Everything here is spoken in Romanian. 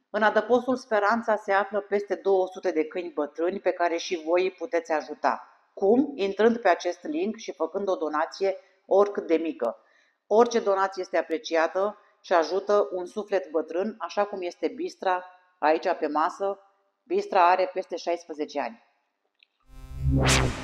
În adăpostul Speranța se află peste 200 de câini bătrâni pe care și voi îi puteți ajuta. Cum? Intrând pe acest link și făcând o donație oricât de mică. Orice donație este apreciată și ajută un suflet bătrân, așa cum este Bistra aici pe masă. Bistra are peste 16 ani.